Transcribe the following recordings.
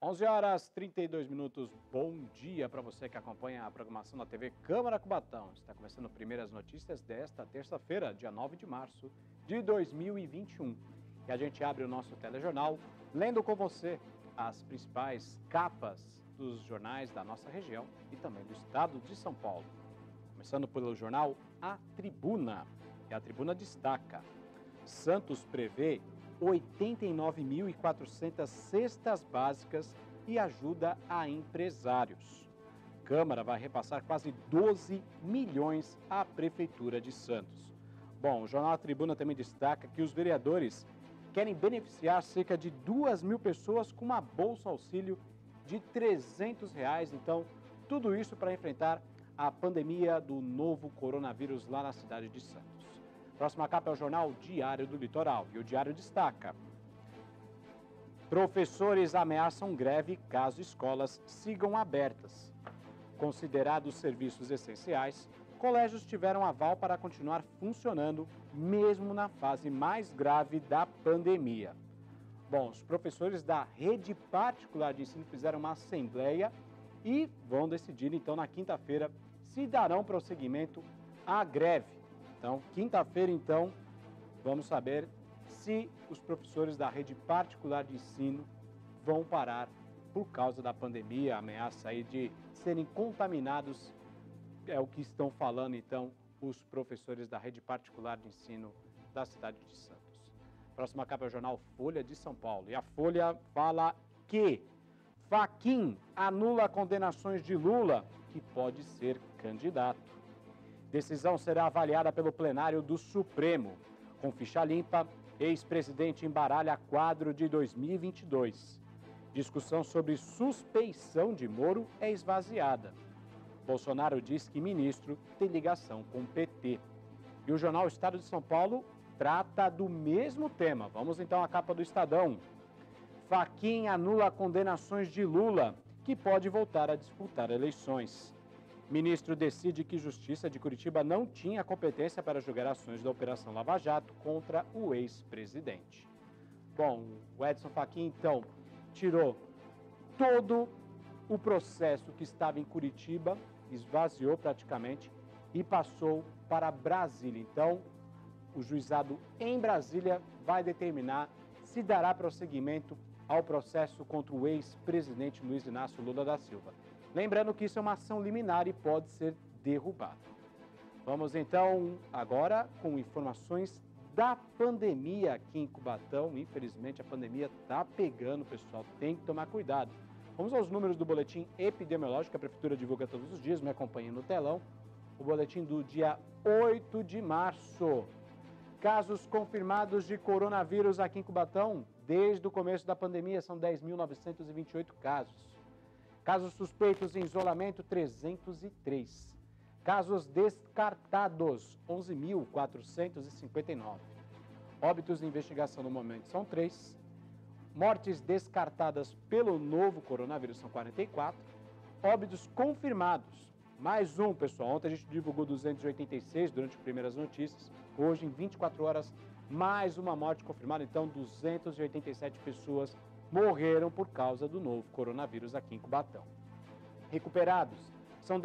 11 horas 32 minutos, bom dia para você que acompanha a programação da TV Câmara Cubatão. Está começando primeiras notícias desta terça-feira, dia 9 de março de 2021. E a gente abre o nosso telejornal lendo com você as principais capas dos jornais da nossa região e também do estado de São Paulo. Começando pelo jornal A Tribuna. E a Tribuna destaca: Santos prevê 89.400 cestas básicas e ajuda a empresários. Câmara vai repassar quase 12 milhões à Prefeitura de Santos. Bom, o jornal A Tribuna também destaca que os vereadores querem beneficiar cerca de 2.000 pessoas com uma bolsa auxílio de R$ 300. Então, tudo isso para enfrentar a pandemia do novo coronavírus lá na cidade de Santos. Próxima capa é o jornal Diário do Litoral. E o Diário destaca: professores ameaçam greve caso escolas sigam abertas. Considerados serviços essenciais, colégios tiveram aval para continuar funcionando, mesmo na fase mais grave da pandemia. Bom, os professores da rede particular de ensino fizeram uma assembleia e vão decidir, então, na quinta-feira, se darão prosseguimento à greve. Então, quinta-feira, então, vamos saber se os professores da rede particular de ensino vão parar por causa da pandemia, a ameaça aí de serem contaminados, é o que estão falando, então, os professores da rede particular de ensino da cidade de Santos. Próxima capa é o jornal Folha de São Paulo. E a Folha fala que Fachin anula condenações de Lula, que pode ser candidato. Decisão será avaliada pelo plenário do Supremo. Com ficha limpa, ex-presidente embaralha quadro de 2022. Discussão sobre suspeição de Moro é esvaziada. Bolsonaro diz que ministro tem ligação com o PT. E o jornal Estado de São Paulo trata do mesmo tema. Vamos então à capa do Estadão. Fachin anula condenações de Lula, que pode voltar a disputar eleições. Ministro decide que Justiça de Curitiba não tinha competência para julgar ações da Operação Lava Jato contra o ex-presidente. Bom, o Edson Fachin, então, tirou todo o processo que estava em Curitiba, esvaziou praticamente e passou para Brasília. Então, o juizado em Brasília vai determinar se dará prosseguimento ao processo contra o ex-presidente Luiz Inácio Lula da Silva. Lembrando que isso é uma ação liminar e pode ser derrubada. Vamos então agora com informações da pandemia aqui em Cubatão. Infelizmente a pandemia está pegando, pessoal, tem que tomar cuidado. Vamos aos números do boletim epidemiológico que a Prefeitura divulga todos os dias, me acompanhem no telão. O boletim do dia 8 de março. Casos confirmados de coronavírus aqui em Cubatão, desde o começo da pandemia, são 10.928 casos. Casos suspeitos em isolamento, 303. Casos descartados, 11.459. Óbitos de investigação no momento são 3. Mortes descartadas pelo novo coronavírus são 44. Óbitos confirmados, mais um, pessoal. Ontem a gente divulgou 286 durante as primeiras notícias. Hoje, em 24 horas, mais uma morte confirmada. Então, 287 pessoas morreram por causa do novo coronavírus aqui em Cubatão. Recuperados são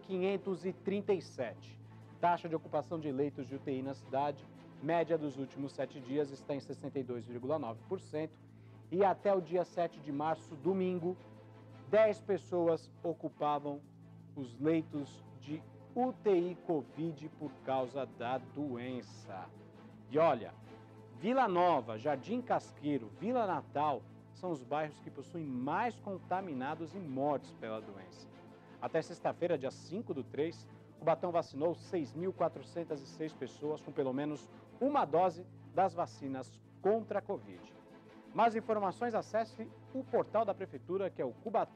10.537. Taxa de ocupação de leitos de UTI na cidade, média dos últimos 7 dias, está em 62,9%. E até o dia 7 de março, domingo, 10 pessoas ocupavam os leitos de UTI Covid por causa da doença. E olha, Vila Nova, Jardim Casqueiro, Vila Natal são os bairros que possuem mais contaminados e mortes pela doença. Até sexta-feira, dia 5/3, Cubatão vacinou 6.406 pessoas com pelo menos uma dose das vacinas contra a Covid. Mais informações, acesse o portal da Prefeitura, que é o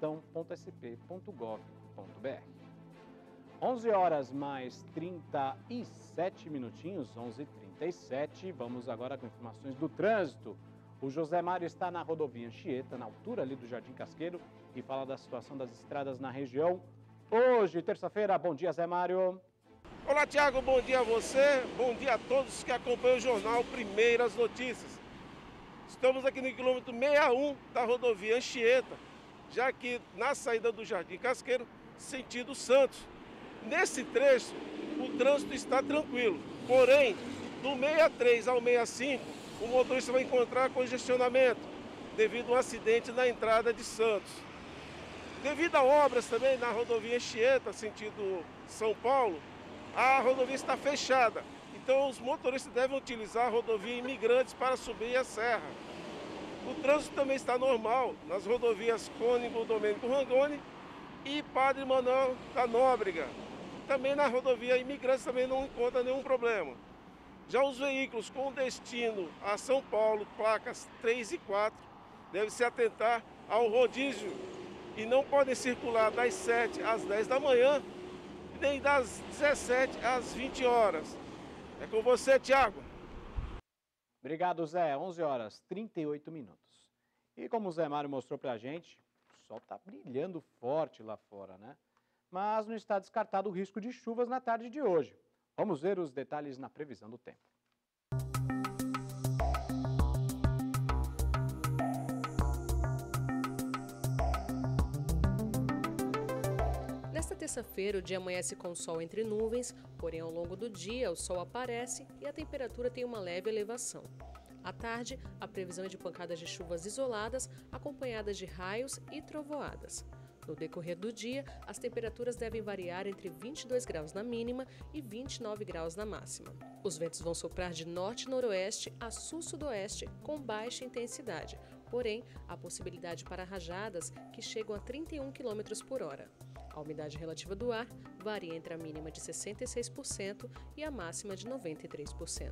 cubatão.sp.gov.br. 11 horas mais 37 minutinhos, 11h37. Vamos agora com informações do trânsito. O José Mário está na rodovia Anchieta, na altura ali do Jardim Casqueiro, e fala da situação das estradas na região. Hoje, terça-feira, bom dia, Zé Mário. Olá, Tiago, bom dia a você, bom dia a todos que acompanham o jornal Primeiras Notícias. Estamos aqui no quilômetro 61 da rodovia Anchieta, já que na saída do Jardim Casqueiro, sentido Santos. Nesse trecho, o trânsito está tranquilo, porém, do 63 ao 65, o motorista vai encontrar congestionamento, devido a um acidente na entrada de Santos. Devido a obras também na rodovia Anchieta, sentido São Paulo, a rodovia está fechada. Então os motoristas devem utilizar a rodovia Imigrantes para subir a serra. O trânsito também está normal nas rodovias Cônigo Domênico Rangoni e Padre Manuel da Nóbrega. Também na rodovia Imigrantes também não encontra nenhum problema. Já os veículos com destino a São Paulo, placas 3 e 4, devem se atentar ao rodízio e não podem circular das 7 às 10 da manhã, nem das 17 às 20 horas. É com você, Tiago. Obrigado, Zé. 11 horas 38 minutos. E como o Zé Mário mostrou pra gente, o sol tá brilhando forte lá fora, né? Mas não está descartado o risco de chuvas na tarde de hoje. Vamos ver os detalhes na previsão do tempo. Nesta terça-feira, o dia amanhece com sol entre nuvens, porém ao longo do dia o sol aparece e a temperatura tem uma leve elevação. À tarde, a previsão é de pancadas de chuvas isoladas, acompanhadas de raios e trovoadas. No decorrer do dia, as temperaturas devem variar entre 22 graus na mínima e 29 graus na máxima. Os ventos vão soprar de norte e noroeste a sul-sudoeste com baixa intensidade, porém, há possibilidade para rajadas que chegam a 31 km por hora. A umidade relativa do ar varia entre a mínima de 66% e a máxima de 93%.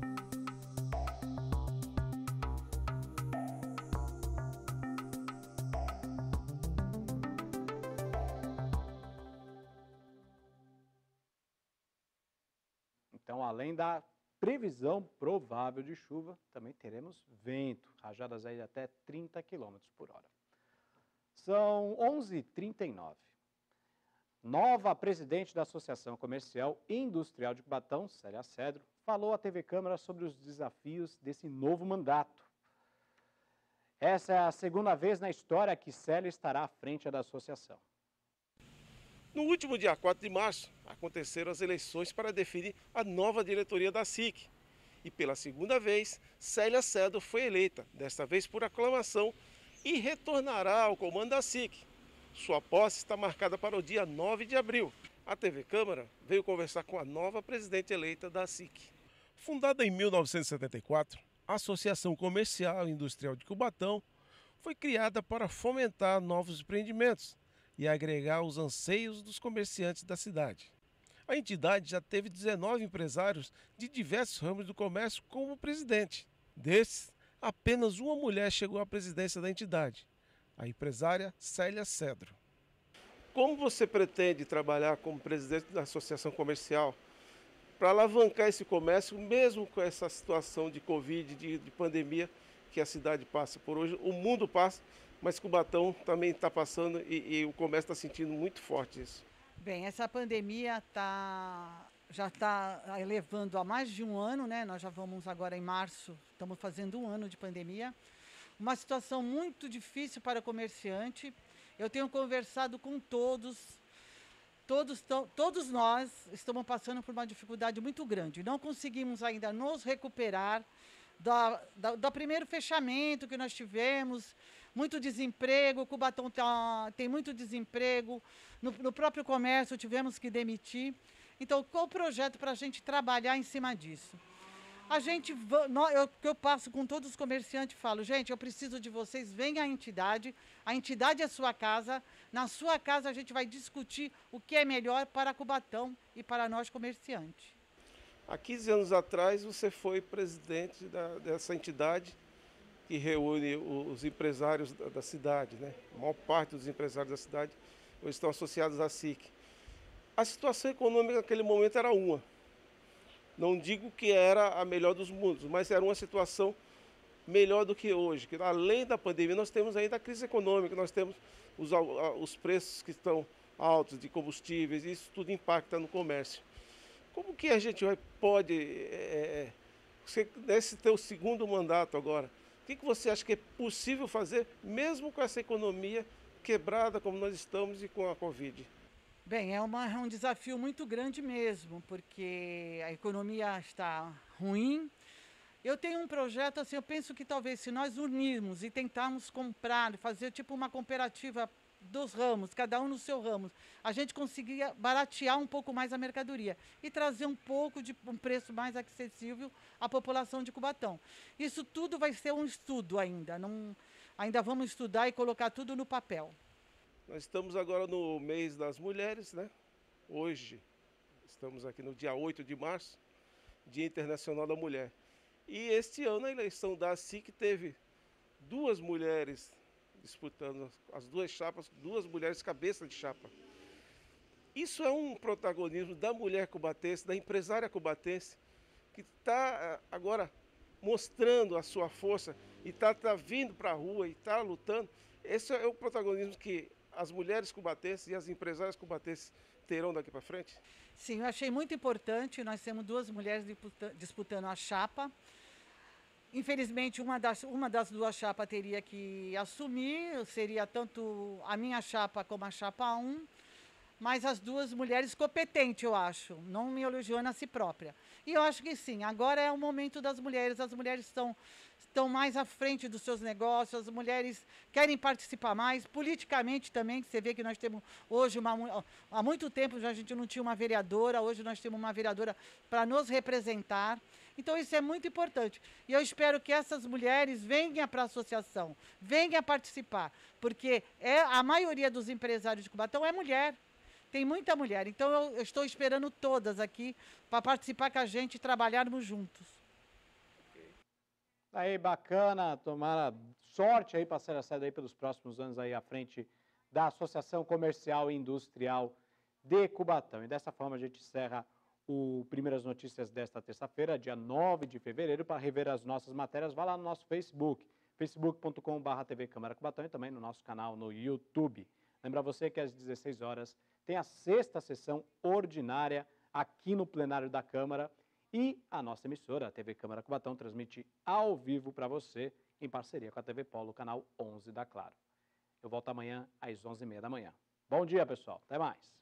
Então, além da previsão provável de chuva, também teremos vento, rajadas aí de até 30 km por hora. São 11h39. Nova presidente da Associação Comercial e Industrial de Cubatão, Célia Cedro, falou à TV Câmara sobre os desafios desse novo mandato. Essa é a segunda vez na história que Célia estará à frente da associação. No último dia 4 de março, aconteceram as eleições para definir a nova diretoria da SIC. E pela segunda vez, Célia Cedro foi eleita, desta vez por aclamação, e retornará ao comando da SIC. Sua posse está marcada para o dia 9 de abril. A TV Câmara veio conversar com a nova presidente eleita da SIC. Fundada em 1974, a Associação Comercial e Industrial de Cubatão foi criada para fomentar novos empreendimentos e agregar os anseios dos comerciantes da cidade. A entidade já teve 19 empresários de diversos ramos do comércio como presidente. Desses, apenas uma mulher chegou à presidência da entidade, a empresária Célia Cedro. Como você pretende trabalhar como presidente da Associação Comercial para alavancar esse comércio, mesmo com essa situação de Covid, de pandemia que a cidade passa por hoje, o mundo passa, mas Cubatão também está passando e o comércio está sentindo muito forte isso. Bem, essa pandemia já está levando há mais de um ano, né? Nós já vamos agora em março, estamos fazendo um ano de pandemia. Uma situação muito difícil para o comerciante. Eu tenho conversado com todos nós estamos passando por uma dificuldade muito grande. Não conseguimos ainda nos recuperar do primeiro fechamento que nós tivemos, muito desemprego, Cubatão tem muito desemprego, no próprio comércio tivemos que demitir. Então, qual o projeto para a gente trabalhar em cima disso? Eu passo com todos os comerciantes e falo, gente, eu preciso de vocês, venham à entidade, a entidade é a sua casa, na sua casa a gente vai discutir o que é melhor para Cubatão e para nós comerciantes. Há 15 anos atrás você foi presidente dessa entidade que reúne os empresários da cidade, né? A maior parte dos empresários da cidade hoje estão associados à SIC. A situação econômica naquele momento era uma. Não digo que era a melhor dos mundos, mas era uma situação melhor do que hoje. Que além da pandemia, nós temos ainda a crise econômica, nós temos os preços que estão altos de combustíveis, e isso tudo impacta no comércio. Como que a gente pode, nesse teu segundo mandato agora, o que você acha que é possível fazer, mesmo com essa economia quebrada como nós estamos e com a Covid? Bem, é um desafio muito grande mesmo, porque a economia está ruim. Eu tenho um projeto, assim, eu penso que talvez se nós unirmos e tentarmos comprar, fazer tipo uma cooperativa dos ramos, cada um no seu ramo, a gente conseguiria baratear um pouco mais a mercadoria e trazer um pouco de um preço mais acessível à população de Cubatão. Isso tudo vai ser um estudo ainda, ainda vamos estudar e colocar tudo no papel. Nós estamos agora no mês das mulheres, né? Hoje, estamos aqui no dia 8 de março, Dia Internacional da Mulher. E este ano a eleição da SIC teve 2 mulheres disputando as 2 chapas, 2 mulheres cabeça de chapa. Isso é um protagonismo da mulher cubatense, da empresária cubatense, que está agora mostrando a sua força e está vindo para a rua e está lutando. Esse é o protagonismo que as mulheres cubatenses e as empresárias cubatenses terão daqui para frente? Sim, eu achei muito importante. Nós temos 2 mulheres disputando a chapa. Infelizmente, uma das 2 chapas teria que assumir, seria tanto a minha chapa como a chapa 1, mas as 2 mulheres competentes, eu acho, não me elogiando a si própria. E eu acho que sim, agora é o momento das mulheres, as mulheres estão mais à frente dos seus negócios, as mulheres querem participar mais, politicamente também, que você vê que nós temos hoje, há muito tempo já a gente não tinha uma vereadora, hoje nós temos uma vereadora para nos representar. Então isso é muito importante. E eu espero que essas mulheres venham para a associação, venham participar, porque a maioria dos empresários de Cubatão é mulher. Tem muita mulher. Então eu estou esperando todas aqui para participar com a gente e trabalharmos juntos. Aí, bacana, tomara sorte aí para ser acesso aí pelos próximos anos aí à frente da Associação Comercial e Industrial de Cubatão. E dessa forma a gente encerra o Primeiras Notícias desta terça-feira, dia 9 de fevereiro. Para rever as nossas matérias, vá lá no nosso Facebook, facebook.com/TV Câmara Cubatão, e também no nosso canal no YouTube. Lembra você que às 16 horas tem a 6ª sessão ordinária aqui no plenário da Câmara, e a nossa emissora, a TV Câmara Cubatão, transmite ao vivo para você, em parceria com a TV Polo, canal 11 da Claro. Eu volto amanhã às 11h30 da manhã. Bom dia, pessoal. Até mais.